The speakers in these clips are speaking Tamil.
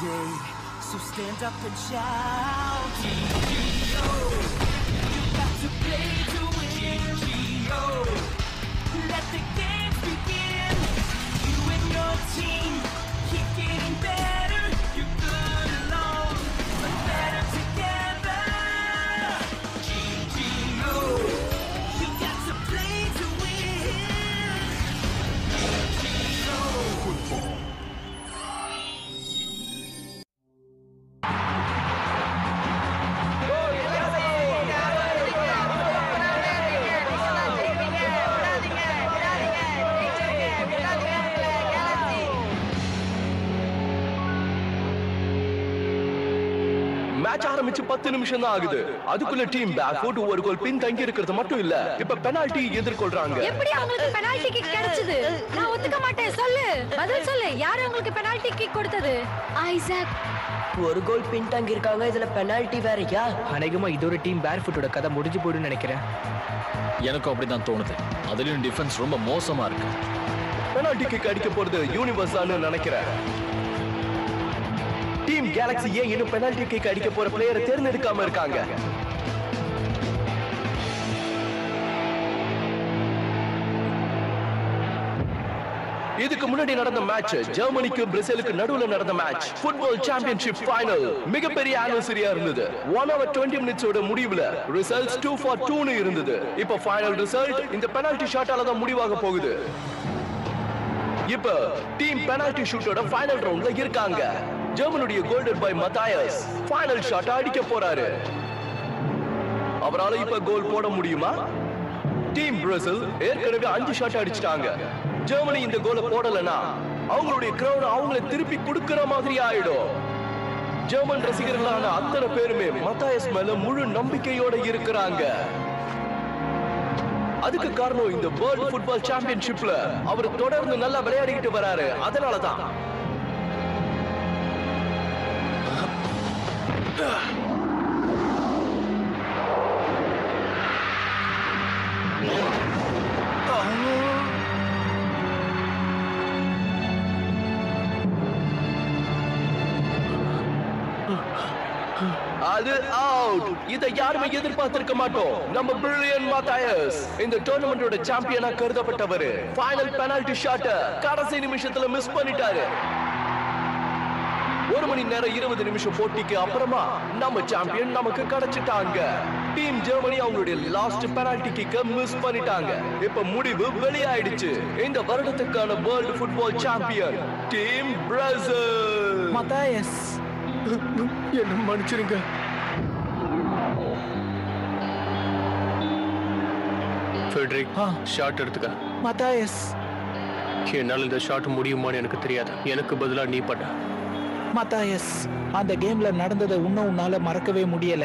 day, so stand up and shout. G.O. You got to play to win. G.O. Let the games begin. You and your team keep getting better. You're good alone, but better together. G.O. You got to play to win. G.O. Football. Match ஆரம்பிச்சு 10 நிமிஷம் தான் ஆகுது. அதுக்குள்ள டீம் பேக்ஃபுட் ஒரு கோல் பின் தங்கி இருக்கிறது மட்டும் இல்ல, இப்ப பெனால்டி எதிர்கொள்றாங்க. எப்படி அவங்களுக்கு பெனால்டி கிக் கிடைச்சது? நான் ஒத்துக்க மாட்டேன். சொல்லு, பதில் சொல்லு. யார் அவங்களுக்கு பெனால்டி கிக் கொடுத்தது? ஐசாக். ஒரு கோல் பின் தங்கி இருக்காங்க, இதுல பெனால்டி வேறயா? அநேகமா இது ஒரு டீம் பேர்ஃபுட்டோட கதை முடிஞ்சு போயிடுன்னு நினைக்கிறேன். எனக்கும் அப்படிதான் தோணுது. அதுலயும் டிஃபென்ஸ் ரொம்ப மோசமா இருக்கு. பெனால்டி கிக் அடிக்க போறது யூனிவர்ஸான்னு நினைக்கிறேன். டீம் கேலக்ஸி ஏன் இன்னும் பெனால்டி கிக் அடிக்க போற பிளேயரை தேர்ந்தெடுக்காம இருக்காங்க? இதுக்கு முன்னாடி நடந்த மேட்ச் ஜெர்மனிக்கு பிரேசிலுக்கு நடுவுல நடந்த மேட்ச் ஃபுட்பால் சாம்பியன்ஷிப் ஃபைனல் மிகப்பெரிய ஆனிவர்சரியா இருந்தது. 1 hour 20 minutes ஓட முடிவுல ரிசல்ட்ஸ் 2-2 இருந்தது. இப்போ ஃபைனல் ரிசல்ட் இந்த பெனால்டி ஷாட்டால தான் முடிவாக போகுது. இப்ப டீம் பெனால்டி ஷூட்டோட ஃபைனல் ரவுண்ட்ல இருக்காங்க. ஜெர்மனுடைய golden boy Matthias final shot அடிக்க போறாரு. அவரால இப்ப கோல் போட முடியுமா? டீம் பிரேசில் ஏற்கனவே 5 ஷாட் அடிச்சிட்டாங்க. ஜெர்மனி இந்த கோலை போடலனா அவங்களுடைய கிரவுன் அவங்களை திருப்பி கொடுக்கிற மாதிரி ஆயிடும். ஜெர்மன் ரசிகர்களான அத்தனை பேருமே மத்தாயஸ் மேல முழு நம்பிக்கையோட இருக்கிறாங்க. அதுக்கு காரணம் இந்த வேர்ல்ட் ஃபுட்பால் சாம்பியன்ஷிப்ல அவர் தொடர்ந்து நல்லா விளையாடிக்கிட்டு வராரு. அதனாலதான் அது அவுட். இதை யாருமே எதிர்பார்த்திருக்க மாட்டோம். நம்ம பிரில்லியன்ட் மத்தாயஸ் இந்த டோர்னமெண்டோட சாம்பியனா கருதப்பட்டவர் ஃபைனல் பெனால்டி ஷாட் கடைசி நிமிஷத்துல மிஸ் பண்ணிட்டாரு. 1 மணி நேரம் 20 நிமிஷம் போட்டிக்கு அப்புறமா நம்ம சாம்பியன் நமக்கு கிடைச்சிட்டாங்க. டீம் ஜெர்மனி அவங்களுடைய லாஸ்ட் பெனால்டி கிக்க மிஸ் பண்ணிட்டாங்க. இப்ப முடிவு வெளியாயிடுச்சு. இந்த வருடத்துக்கான world football champion team Brazil. Matthias, என்ன மன்னிச்சிருங்க. ஃபெட்ரிக், ஷாட் எடுத்துக்க. மத்தாயஸ், என்னால் இந்த ஷாட் முடியுமான்னு எனக்கு தெரியாது. எனக்கு பதிலா நீ பட்ட. மத்தாயஸ், அந்த கேம்ல நடந்ததை இன்னும் உன்னால மறக்கவே முடியல.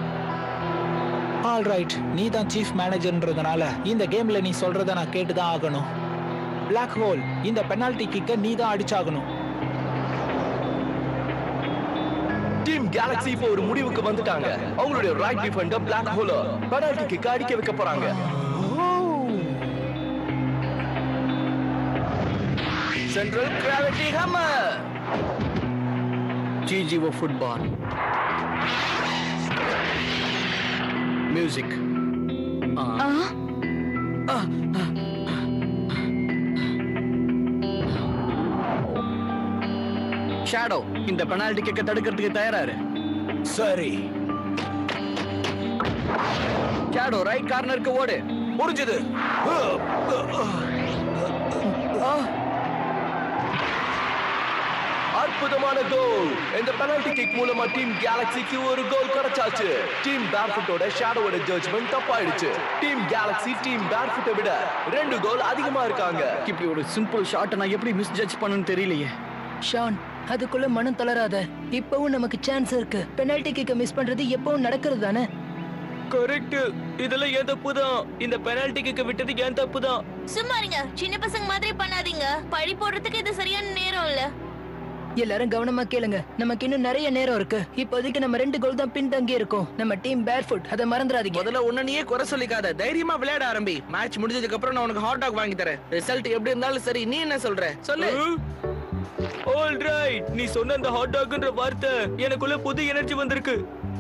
ஆல் ரைட், நீ தான் சீஃப் மேனேஜர்ன்றதுனால இந்த கேம்ல நீ சொல்றத நான் கேட்டுதான் ஆகணும். பிளாக் ஹோல், இந்த பெனால்டி கிக்க நீ தான் அடிச்சாகணும். டீம் கேலக்ஸி இப்போ ஒரு முடிவுக்கு வந்துட்டாங்க. அவங்களுடைய ரைட் டிஃபெண்டர் பிளாக் ஹோல பெனால்டி கிக் அடிக்க வைக்க போறாங்க. Central gravity hammer. GGO football music. Shadow, இந்த பெனால்டி கிக்க தடுக்கிறதுக்கு தயாராரு. சரி. ஷேடோ, ரைட் கார்னருக்கு ஓடு. முடிஞ்சது. அற்புதமான கோல். இந்த பெனால்டி கிக் மூலமா டீம் கேலக்ஸிக்கு ஒரு கோல் கிடைச்சாச்சு. டீம் பேர்ஃபுட்டோட ஷேடோவோட ஜட்ஜ்மென்ட் தப்பாயிடுச்சு. டீம் கேலக்ஸி டீம் பேர்ஃபுட்டை விட 2 கோல் அதிகமா இருக்காங்க. இப்படி ஒரு சிம்பிள் ஷாட் நான் எப்படி மிஸ் ஜட்ஜ் பண்ணனும் தெரியலையே. ஷான், அதுக்குள்ள மனம் தளராத. இப்பவும் நமக்கு சான்ஸ் இருக்கு. பெனால்டி கிக்க மிஸ் பண்றது எப்பவும் நடக்கிறது தானே? கரெக்ட். இதெல்லாம் ஏன் தப்புதான். இந்த பெனால்டி கிக்க விட்டது ஏன் தப்புதான். சும்மா இருங்க. சின்ன பசங்க மாதிரி பண்ணாதீங்க. பழி போடுறதுக்கு இது சரியான நேரம் இல்ல. எல்லாரும் கவனமா கேளுங்க. நமக்கு இன்னும் நிறைய நேரம் இருக்கு. இப்போதைக்கு நம்ம 2 கோல் தான் பின் தங்கி இருக்கோம். நம்ம டீம் பேர்ஃபுட், அதை மறந்துடாதீங்க. முதல்ல உன்னையே குறை சொல்லிக்காத. தைரியமா விளையாட ஆரம்பி. மேட்ச் முடிஞ்சதுக்கு அப்புறம் நான் உனக்கு ஹாட் டாக் வாங்கி தரேன். ரிசல்ட் எப்படி இருந்தாலும் சரி. நீ என்ன சொல்ற சொல்லு. ஓ ஆல் ரைட், நீ சொன்ன அந்த ஹாட் டாக்ன்ற வார்த்தை எனக்குள்ள புது எனர்ஜி வந்திருக்கு.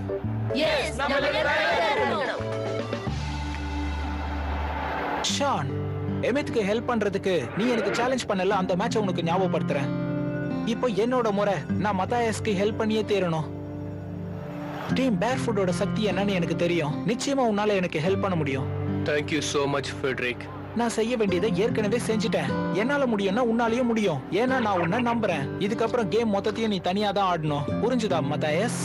ஷான், எமித்துக்கு ஹெல்ப் பண்றதுக்கு நீ எனக்கு சேலஞ்ச் பண்ணல, அந்த மேட்சை உனக்கு ஞாபகப்படுத்துறேன். இப்போ என்னோட முறை, நான் மத்தாயஸ்க்கு ஹெல்ப் பண்ணியே தீரணும். டீம் பேர்ஃபுட்டோட சக்தி என்னன்னு எனக்கு தெரியும். நிச்சயமா உன்னால எனக்கு ஹெல்ப் பண்ண முடியும். Thank you so much, Frederick. நான் செய்ய வேண்டியதை ஏற்கனவே செஞ்சுட்டேன். என்னால முடியும்னா உன்னாலையும் முடியும். ஏன்னா நான் உன்னை நம்புறேன். இதுக்கப்புறம் கேம் மொத்தத்தையும் நீ தனியா தான் ஆடணும். புரிஞ்சுதா மத்தாயஸ்?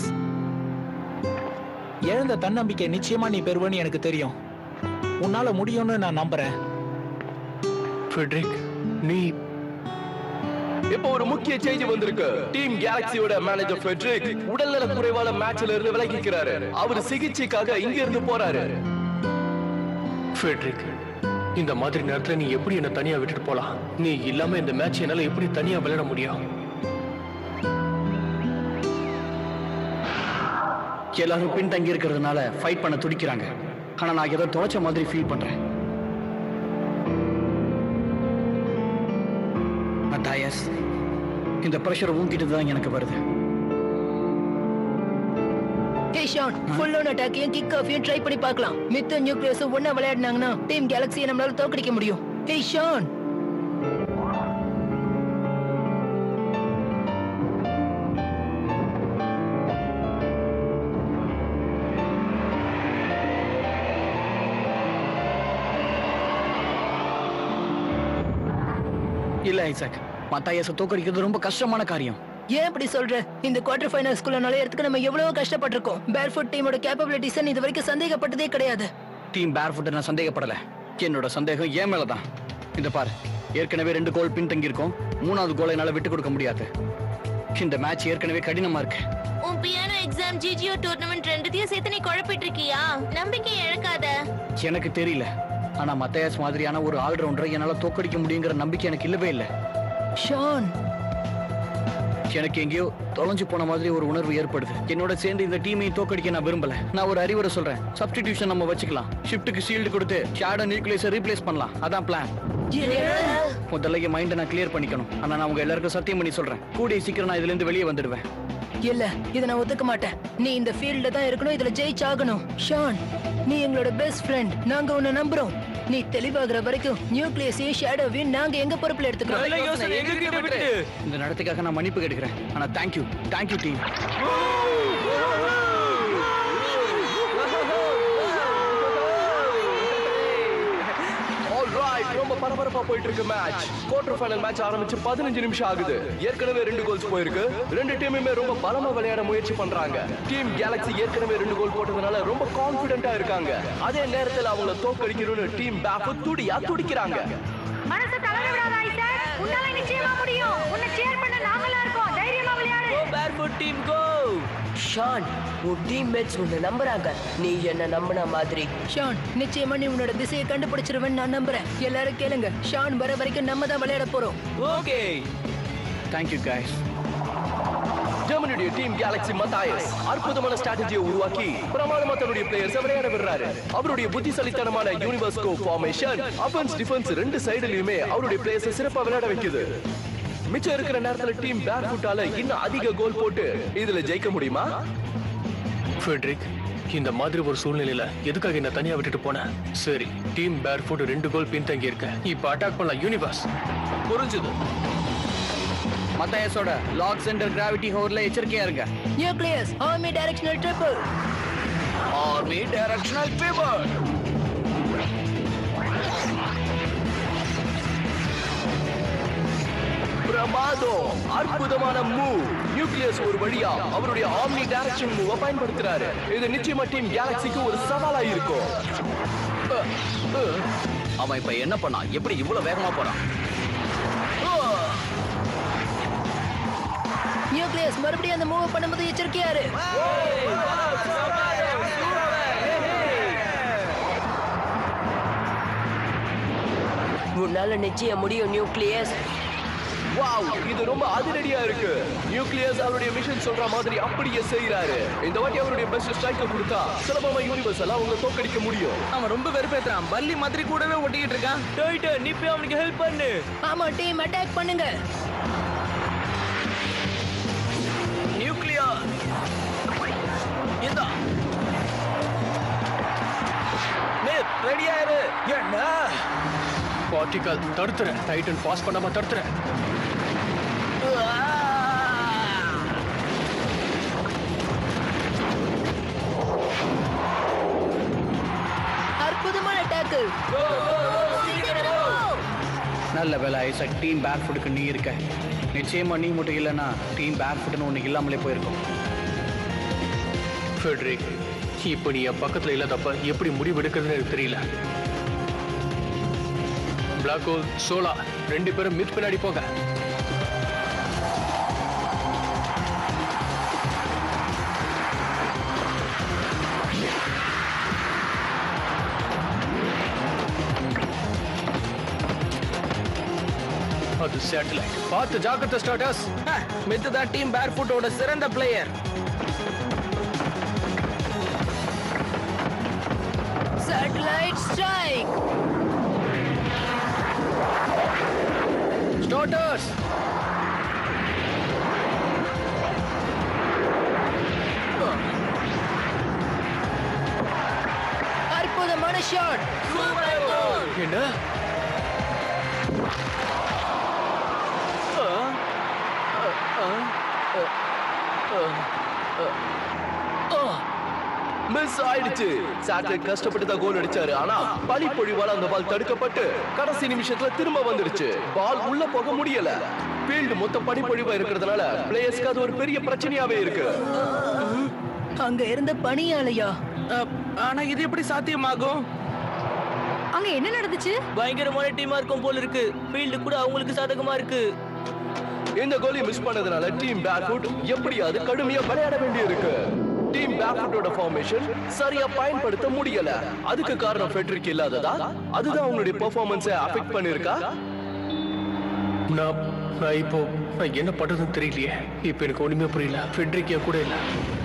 எழுந்த தன்னம்பிக்கை நிச்சயமா நீ பெறுவன்னு எனக்கு தெரியும். உன்னால முடியும்னு நான் நம்புறேன். Frederick, நீ இப்போ ஒரு முக்கிய செய்தி வந்திருக்கு. டீம் கேலக்சியோட மேனேஜர் ஃபெட்ரிக் உடல்நல குறைவால மேட்ச்ல இருந்து விலகிக்கிறாரு. அவர் சிகிச்சைக்காக இங்க இருந்து போறாரு. Frederick, இந்த மாதிரி நேரத்துல நீ எப்படி என்ன தனியா விட்டுட்டு போலாம்? நீ இல்லாம இந்த மேட்ச் என்னால எப்படி தனியா விளையாட முடியும்? எல்லாரும் பின்தங்கி இருக்கிறதுனால ஃபைட் பண்ண துடிக்கிறாங்க. ஆனா நான் ஏதோ தொலைச்ச மாதிரி ஃபீல் பண்றேன். மத்தாயஸ், இந்த பிரஷர் ஊங்கிட்டு தான் எனக்கு வருது. ஹே ஷான், ஃபுல் ஆன் அட்டாக்கையும் கிக் ஆஃபையும் ட்ரை பண்ணி பார்க்கலாம். மித்த நியூக்ளியஸும் ஒண்ணா விளையாடினாங்கன்னா டீம் கேலக்சியை நம்மளால தோக்கடிக்க முடியும். ஹே ஷான், இல்ல ஐசக், மத்தாயஸை தோக்கடிக்கிறது ரொம்ப கஷ்டமான காரியம். ஏன் இப்படி சொல்ற? இந்த குவார்டர் ஃபைனல்ஸ்குள்ள நுழையறதுக்கு நம்ம எவ்வளவு கஷ்டப்பட்டிருக்கோம். பேர்ஃபுட் டீமோட கேப்பபிலிட்டிஸ் இது வரைக்கும் சந்தேகப்பட்டதே கிடையாது. டீம் பேர்ஃபுட் நான் சந்தேகப்படல. என்னோட சந்தேகம் ஏன் மேலதான். இந்த பாரு, ஏற்கனவே 2 கோல் பின்தங்கி இருக்கோம். 3வது கோலை என்னால விட்டு கொடுக்க முடியாது. இந்த மேட்ச் ஏற்கனவே கடினமா இருக்கு. உன் பியானோ எக்ஸாம், ஜிஜிஓ டூர்னமெண்ட் ரெண்டுத்தையும் சேர்த்து நீ குழப்பிட்டு இருக்கியா? நம்பிக்கை இழக்காத. எனக்கு தெரியல, ஆனா மத்தாயஸ் மாதிரியான ஒரு ஆல்ரவுண்டரை என்னால தோக்கடிக்க முடியுங்கிற நம்பிக்கை எனக்கு இல்லவே இல்லை. ஷான், எனக்கு எங்கேயோ தொலைஞ்சு போன மாதிரி ஒரு உணர்வு ஏற்படுது. என்னோட சேர்ந்து இந்த டீமை தோக்கடிக்க நான் விரும்பல. நான் ஒரு அறிவுரை சொல்றேன். சப்ஸ்டிடியூஷன் நம்ம வச்சுக்கலாம். ஷிஃப்ட்டுக்கு ஷீல்டு கொடுத்து ஷேடோ நியூக்ளியஸை ரீப்ளேஸ் பண்ணலாம். அதான் பிளான். முதல்ல என் மைண்டை நான் கிளியர் பண்ணிக்கணும். ஆனா நான் உங்க எல்லாருக்கும் சத்தியம் பண்ணி சொல்றேன், கூடிய சீக்கிரம் நான் இதுல இருந்து வெளியே வந்துடுவேன். இல்ல, இத நான் ஒத்துக்க மாட்டேன். நீ இந்த ஃபீல்ட்ல தான் இருக்கணும், இதுல ஜெயிச்சாகணும். ஷான், நீ எங்களோட பெஸ்ட் ஃப்ரெண்ட். நாங்க உன்னை நம்புறோம். நீ தெளிவாகிற வரைக்கும் நியூக்ளியஸையும் ஷேடோவையும் நாங்க எங்க பொறுப்புல எடுத்துக்கிறோம். இந்த நடத்துக்காக நான் மன்னிப்பு கேட்கிறேன். ஆனா தேங்க்யூ டீம். ரொம்ப பரபரப்பா போயிட்டு இருக்கு மேட்ச். குவார்டர் ஃபைனல் மேட்ச் ஆரம்பிச்சு 15 நிமிஷம் ஆகுது. ஏற்கனவே 2 கோல்ஸ் போயிருக்கு. 2 டீமுமே ரொம்ப பலமா விளையாட முயற்சி பண்றாங்க. டீம் கேலக்சி ஏற்கனவே 2 கோல் போட்டதுனால ரொம்ப கான்ஃபிடென்ட்டா இருக்காங்க. அதே நேரத்துல அவங்கள தோக்கடிக்கணும்னு டீம் பேர்ஃபுட் துடிக்கிறாங்க. மனசை தளர விடாத ஐசக், உன்னால நிச்சயமா முடியும். உன்னை சேர் பண்ண நாங்களா இருக்கோம். தைரியமா விளையாடு. Go barefoot team go. Shawn, உன் டீம்மேட்ஸ் உன்னை நம்புறாங்க. நீ என்ன நம்பின மாதிரி. ஷான், நிச்சயமா நீ உன்னோட திசையை கண்டுபிடிச்சிருவேன்னு நான் நம்புறேன். எல்லாரும் கேளுங்க, ஷான் வர வரைக்கும் நம்ம தான் விளையாட போறோம். Okay, thank you guys. ஜெர்மனியுடைய டீம் கேலக்சி மத்தாயஸ் அற்புதமான ஸ்ட்ராட்டஜியை உருவாக்கி பிரமாதமா தன்னுடைய பிளேயர்ஸ் விளையாட விடுறாரு. அவருடைய புத்திசாலித்தனமான universe go formation, offence defence 2 சைடுலயுமே அவருடைய பிளேயர்ஸ் சிறப்பா விளையாட வைக்குது. மிச்சம் இருக்கிற நேரத்துல டீம் பேர்ஃபுட்டால இன்னும் அதிக கோல் போட்டு இதுல ஜெயிக்க முடியுமா? ஃபெட்ரிக், இந்த மாதிரி ஒரு சூழ்நிலையில எதுக்காக என்ன தனியா விட்டுட்டு போன? சரி, டீம் பேர்ஃபுட் 2 கோல் பின்தங்கி இருக்க. இப்ப அட்டாக் பண்ணலாம் யூனிவர்ஸ். புரிஞ்சுது. மத்தாயஸோட லாக் சென்டர் கிராவிட்டி ஹோர்ல எச்சரிக்கையா இருங்க. Nucleus omni directional dribble. Omni directional dribble. பிரமாதம், அற்புதமான மூவ். நியூக்ளியஸ் ஒரு வழியா அவருடைய ஆம்னி டைரக்ஷன் மூவ பயன்படுத்துறாரு. இது நிச்சயமா டீம் கேலக்சிக்கு ஒரு சவாலா இருக்கும். அவன் இப்ப என்ன பண்ணா? எப்படி இவ்வளவு வேகமா போறான்? நியூக்ளியஸ் மறுபடியும் அந்த மூவ் பண்ணும்போது எச்சரிக்கையா இரு. உன்னால நிச்சயம் முடியும் நியூக்ளியஸ். வாவ், இது ரொம்ப அதிரடியா இருக்கு. நியூக்ளியஸ் அவருடைய மிஷன் சொல்ற மாதிரி அப்படியே செய்யறாரு. இந்த வாட்டி அவருடைய பெஸ்ட் ஸ்ட்ரைக்கர் கொடுத்தா சுலபமா யூனிவர்ஸ் எல்லாம் அவங்க தோக்கடிக்க முடியும். அவன் ரொம்ப வெறுப்பேத்துறான். பல்லி மாதிரி கூடவே ஒட்டிக்கிட்டு இருக்கான். டோய்ட்டு, நீ போய் அவனுக்கு ஹெல்ப் பண்ணு. ஆமா டீம், அட்டாக் பண்ணுங்க. கார்டிகல் தடுத்துற. டைட்டன் பாஸ் பண்ணாம தடுத்துற. அற்புதமான டேக்கிள். நல்ல வேலை ஐசக், டீம் பேக் ஃபுட்டுக்கு நீ இருக்க. நிச்சயமா நீ மட்டும் இல்லைன்னா டீம் பேக் ஃபுட்னு ஒன்று இல்லாமலே போயிருக்கும். ஃபெட்ரிக், இப்போ நீ என் பக்கத்துல இல்லாதப்ப எப்படி முடிவு எடுக்கிறதுன்னு எனக்கு தெரியல. பிளாக் ஹோல், சோலா 2 பேரும் மித் பின்னாடி போங்க. அது சேட்டலைட். பார்த்து ஜாக்கிரதை ஸ்டார்டர்ஸ். மித்து தான் டீம் பேர்ஃபுட்டோட சிறந்த பிளேயர். Satellite strike. ஸ்டார்டர்ஸ். அற்புதமான ஷாட். என்ன? மிஸ் ஆயிடுச்சு. சாட்டலைட் கஷ்டப்பட்டு தான் கோல் அடிச்சாரு. ஆனா பனிப்பொழிவால அந்த பால் தடுக்கப்பட்டு கடைசி நிமிஷத்துல திரும்ப வந்துடுச்சு. பால் உள்ள போக முடியல. ஃபீல்டு மொத்த பனிப்பொழிவா இருக்கிறதுனால பிளேயர்ஸ்க்கு அது ஒரு பெரிய பிரச்சனையாவே இருக்கு. அங்க இருந்த பனியாலையா? ஆனா இது எப்படி சாத்தியமாகும்? அங்க என்ன நடந்துச்சு? பயங்கரமான டீமா இருக்கும் போல இருக்கு. ஃபீல்டு கூட அவங்களுக்கு சாதகமா இருக்கு. இந்த கோலை மிஸ் பண்ணதுனால டீம் பேக்வுட் எப்படியாவது கடுமையா விளையாட வேண்டியிருக்கு. டீம் பேக்வுட்டோட ஃபார்மேஷன் சரியா பயன்படுத்த முடியல. அதுக்கு காரணம் ஃபெட்ரிக் இல்லாததா? அதுதான் அவங்களுடைய பெர்ஃபார்மன்ஸை அஃபெக்ட் பண்ணிருக்கா? நான் இப்போ என்ன பண்றதுன்னு தெரியலையே. இப்போ எனக்கு ஒண்ணுமே புரியல. ஃபெட்ரிக் என் கூட இல்ல.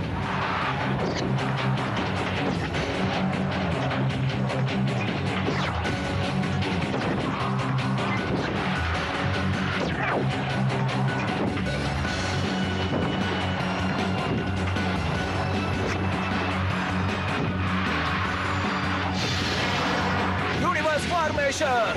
Universe formation.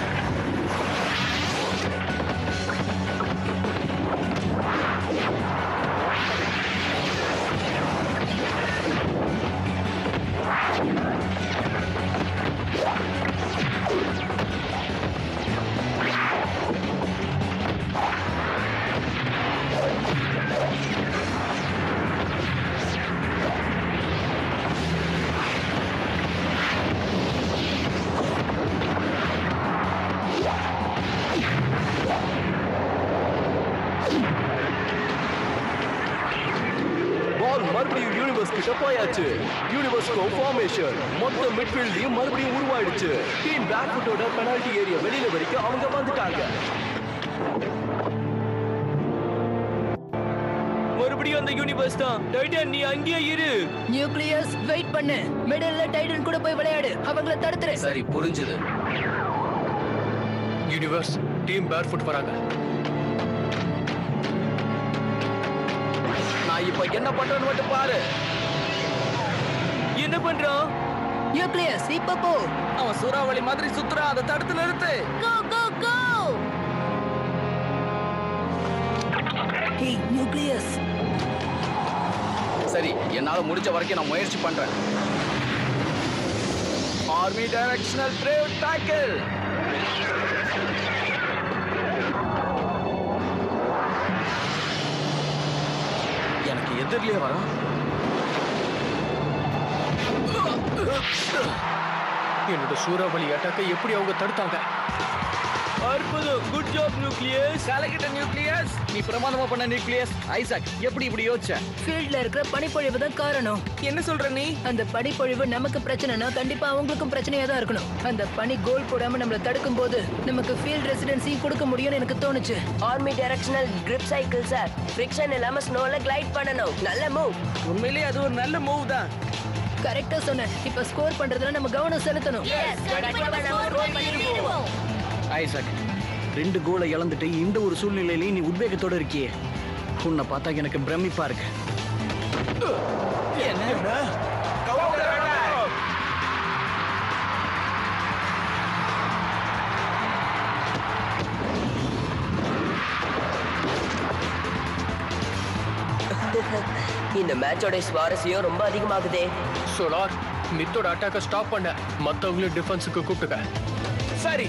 பால் மறுபடியும் யூனிவர்ஸ் கிட்ட போயாச்சு. யூனிவர்ஸ் ஃபார்மேஷன் மொத்த மிட்ஃபீல்டையும் மறுபடியும் உருவாயிடுச்சு. டீம் பேக்வுட்டோட பெனால்டி ஏரியா வெளியில வரைக்கும் அவங்க வந்துட்டாங்க. மறுபடியும் அந்த யூனிவர்ஸ் தான். டைட்டன், நீ அங்கேயே இரு. நியூக்ளியஸ் வெயிட் பண்ணு. மிடில்ல டைட்டன் கூட போய் விளையாடு. அவங்கள தடுத்துரு. சரி, புரிஞ்சது. யூனிவர்ஸ், டீம் பேர்ஃபுட் வராங்க. நான் இப்போ என்ன பண்றேன்னு மட்டும் பாரு. என்ன பண்றான்? நியூக்ளியஸ் இப்ப போ. அவன் சூறாவளி மாதிரி சுத்துறான். அதை தடுத்து நிறுத்து. Go go go. Hey nucleus. சரி, என்னால முடிஞ்ச வரைக்கும் நான் முயற்சி பண்றேன். Omni directional brave tackle. எனக்கு எதிரிலே வரான். என்னோட சூறாவளி அட்டாக்கை எப்படி அவங்க தடுத்தாங்க? அற்புதம். Good job nucleus. கலக்கிட்ட நியூக்ளியஸ். நீ பிரமாதமா பண்ண நியூக்ளியஸ். ஐசாக், எப்படி இப்படி யோசிச்ச? ஃபீல்ட்ல இருக்கிற பனிப்பொழிவு தான் காரணம். என்ன சொல்ற நீ? அந்த பனிப்பொழிவு நமக்கு பிரச்சனைனா கண்டிப்பா அவங்களுக்கும் பிரச்சனையா தான் இருக்கணும். அந்த பனி கோல் போடாம நம்மள தடுக்கும் போது நமக்கு ஃபீல்ட் ரெசிடென்சியும் கொடுக்க முடியும்னு எனக்கு தோணுச்சு. Omni directional grip cycle sir. Friction இல்லாம ஸ்னோல கிளைட் பண்ணணும். நல்ல மூவ். உண்மையிலேயே அது ஒரு நல்ல மூவ் தான். கரெக்டா சொன்ன. இப்ப ஸ்கோர் பண்றதுல நம்ம கவனம் செலுத்தணும். ஐசாக், 2 கோலை இழந்துட்டு இந்த ஒரு சூழ்நிலையிலேயே நீ உத்வேகத்தோட இருக்கியே. உன்னை பார்த்தா எனக்கு பிரமிப்பா இருக்கு. இந்த மேட்சோட சுவாரஸ்யம் ரொம்ப அதிகமாகுதே. சோலார் மித்தோட அட்டாக்க ஸ்டாப் பண்ண, மத்தவங்களே டிஃபென்ஸுக்கு கூப்பிட்டுக்க. சரி.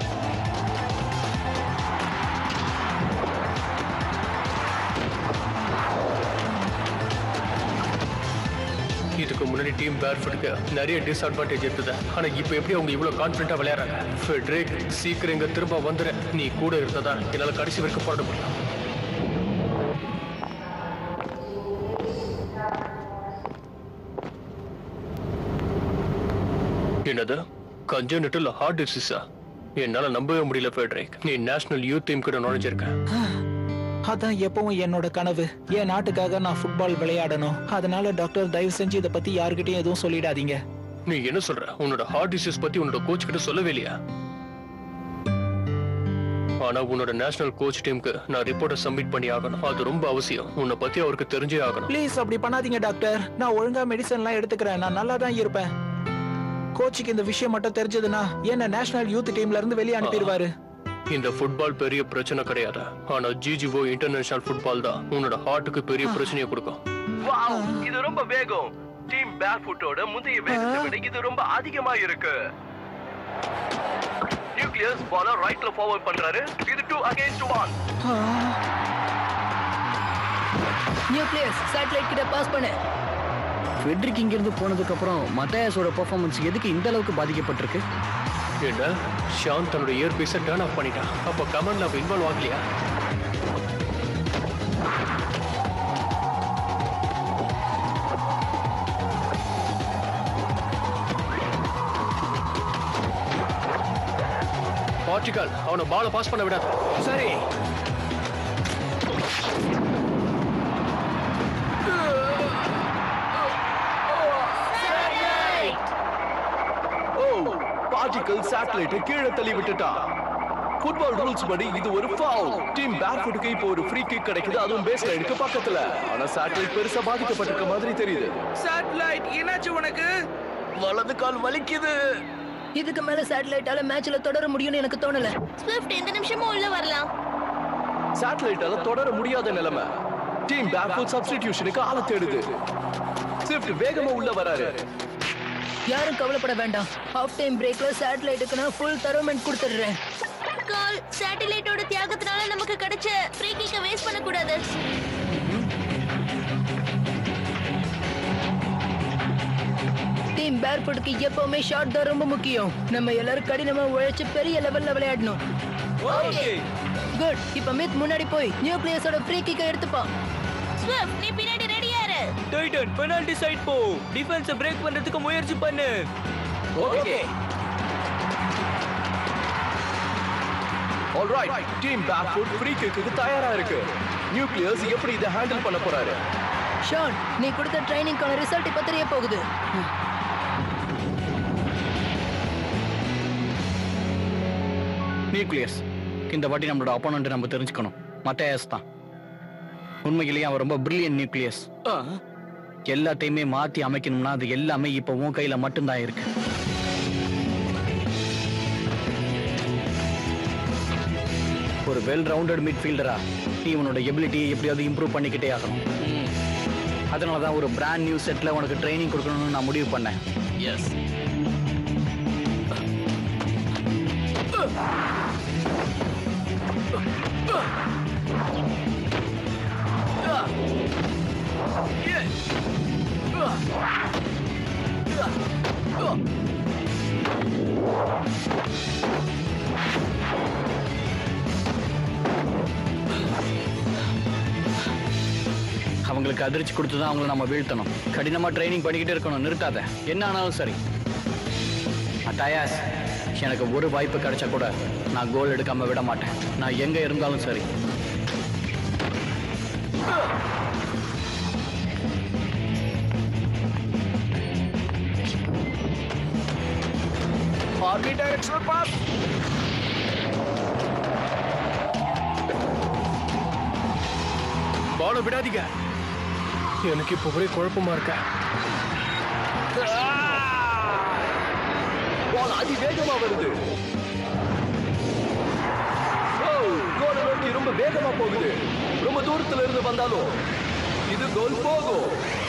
இதுக்கு முன்னாடி டீம் பேர்ஃபுட்க்கு நிறைய டிஸ்அட்வான்டேஜ் இருந்தது. ஆனா இப்போ எப்படி அவங்க இவ்வளவு கான்ஃபிடென்ட்டா விளையாடுறாங்க? ஃபெட்ரிக், சீக்கிரம் இங்க திரும்ப வந்துரு. நீ கூட இருந்ததா என்னால கடைசி வரைக்கும் போராட முடியும். என்னது? கஞ்சனிட்டல் ஹார்ட் டிசீஸா? என்னால நம்பவே முடியல ஃபெட்ரிக். நீ நேஷனல் யூத் டீம் கூட நுழைஞ்சிருக்க. அதான் எப்பவும் என்னோட கனவு. என் நாட்டுக்காக நான் ஃபுட்பால் விளையாடணும். அதனால டாக்டர் தயவு செஞ்சு இதை பத்தி யாருக்கிட்டையும் எதுவும் சொல்லிடாதீங்க. நீ என்ன சொல்ற? உன்னோட ஹார்ட் டிசீஸ் பத்தி உன்னோட கோச் கிட்ட சொல்லவே இல்லையா? ஆனா உன்னோட நேஷனல் கோச் டீமுக்கு நான் ரிப்போர்ட்டை சப்மிட் பண்ணி ஆகணும். அது ரொம்ப அவசியம். உன்னை பத்தி அவருக்கு தெரிஞ்சே ஆகணும். ப்ளீஸ் அப்படி பண்ணாதீங்க டாக்டர். நான் ஒழுங்கா மெடிசன்லாம் எடுத்துக்கிறேன். நான் நல்லா தான் இருப்பேன். கோச்சுக்கு இந்த விஷயம் மட்டும் தெரிஞ்சதுன்னா என்ன நேஷனல் யூத் டீம்ல இருந்து வெளியே அனுப்பிடுவாரு. இந்த ஃபுட்பால் பெரிய பிரச்சனை கிடையாது. ஆனா ஜிஜிஓ இன்டர்நேஷனல் ஃபுட்பால் தான் உன்னோட ஹார்ட்டுக்கு பெரிய பிரச்சனையை கொடுக்கும். வாவ், இது ரொம்ப வேகம். டீம் பேர்ஃபுட்டோட முந்தைய வேகத்தை விட இது ரொம்ப அதிகமா இருக்கு. நியூக்ளியஸ் பால ரைட்ல ஃபார்வர்ட் பண்றாரு. இது 2 against 1. நியூக்ளியஸ் சேட்டலைட் கிட்ட பாஸ் பண்ணு. ஃபெட்ரிக் இங்க இருந்து போனதுக்கு அப்புறம் மத்தயாஸோட பெர்ஃபார்மன்ஸ் எதுக்கு இந்த அளவுக்கு பாதிக்கப்பட்டிருக்கு? என்ன? ஷான் தன்னோட இயர்பீஸை டர்ன் ஆஃப் பண்ணிட்டான். அப்போ கமெண்ட்ல அவ இன்வால்வ் ஆகலையா? பார்ட்டிகல் அவனை பால பாஸ் பண்ண விடாது. சரி. பார்ட்டிகல் சேட்டலைட்டை கீழே தள்ளி விட்டுட்டான். ஃபுட்பால் ரூல்ஸ் படி இது ஒரு ஃபவுல். டீம் பேர்ஃபுட்க்கு இப்போ ஒரு ஃப்ரீ கிக் கிடைக்குது, அதுவும் பேஸ் லைனுக்கு பக்கத்துல. ஆனா சேட்டலைட் பெருசா பாதிக்கப்பட்டிருக்க மாதிரி தெரியுது. சேட்டலைட் என்னாச்சு உனக்கு? வலது கால் வலிக்குது. இதுக்கு மேல சேட்டலைட்டால மேட்ச்ல தொடர முடியும்னு எனக்கு தோணல. ஸ்விஃப்ட் எந்த நிமிஷமும் உள்ள வரலாம். சேட்டலைட்டால தொடர முடியாத நிலைமை. டீம் பேர்ஃபுட் சப்ஸ்டிடியூஷனுக்கு ஆள தேடுது. ஸ்விஃப்ட் வேகமா உள்ள வராரு. யாரும் கவலைப்பட வேண்டாம். ஹாஃப் டைம் பிரேக்ல சேட்டலைட்டுக்கு நான் ஃபுல் தரோமெண்ட் கொடுத்துடுறேன். கால் சேட்டலைட்டோட தியாகத்தினால நமக்கு கிடைச்ச ஃப்ரீ கிக்க வேஸ்ட் பண்ண கூடாது. டீம் பேர்ஃபுட்க்கு எப்பவுமே ஷாட் தான் ரொம்ப முக்கியம். நம்ம எல்லாரும் கடினமா உழைச்சு பெரிய லெவல்ல விளையாடணும். Okay good. இப்ப மித் முன்னாடி போய் நியூக்ளியஸோட ஃப்ரீ கிக்க எடுத்துப்பா. ஸ்விஃப்ட் நீ பின்னாடி ரெடியா இரு. டைட்டன் பெனல்டி சைடு போ. டிஃபென்ஸை பிரேக் பண்றதுக்கு முயற்சி பண்ணு. Okay. Alright, team barefoot free கிக்குக்கு தயாரா இருக்கு. நியூக்ளியஸ் எப்படி இதை ஹேண்டில் பண்ண போறாரு? ஷான், நீ கொடுத்த ட்ரைனிங்கான ரிசல்ட் இப்ப தெரிய போகுது. நியூக்ளியஸ், இந்த வாட்டி நம்மளோட அப்போனன்ட் நம்ம தெரிஞ்சுக்கணும். மத்தயாஸ் தான். உண்மையிலேயே அவன் ரொம்ப பிரில்லியன்ட் நியூக்ளியஸ். எல்லாத்தையுமே மாத்தி அமைக்கணும்னா அது எல்லாமே இப்போ உன் கையில மட்டும்தான் இருக்கு. ஒரு வெல் ரவுண்டட் மிட்ஃபீல்டரா நீ உன்னோட எபிலிட்டியை எப்படியாவது இம்ப்ரூவ் பண்ணிக்கிட்டே ஆகணும். அதனால தான் ஒரு பிராண்ட் நியூ செட்ல உனக்கு ட்ரைனிங் கொடுக்கணும்னு நான் முடிவு பண்ணேன். எஸ். அவங்களுக்கு அதிர்ச்சி கொடுத்து தான் அவங்களை நம்ம வீழ்த்தணும். கடினமா ட்ரைனிங் பண்ணிக்கிட்டே இருக்கணும். நிறுத்தாத. என்ன ஆனாலும் சரி. மத்தயாஸ், எனக்கு ஒரு வாய்ப்பு கிடைச்சா கூட நான் கோல் எடுக்காம விட மாட்டேன். நான் எங்க இருந்தாலும் சரி. Directional pass. பால விடாதீங்க. எனக்கு இப்போ ஒரே குழப்பமா இருக்க. பால் அதிவேகமா வருது. கோலை நோக்கி ரொம்ப வேகமா போகுது. ரொம்ப தூரத்துல இருந்து வந்தாலும் இது இது கோல் போகும்.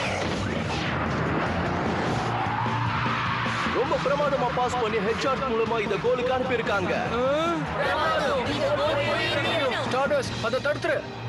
ரொம்ப பிரமாதமா பாஸ் பண்ணி ஹெட்ஷாட் மூலமா இந்த கோலுக்கு அனுப்பி இருக்காங்க. ஸ்டார்டர்ஸ் அதை தடுத்துரு.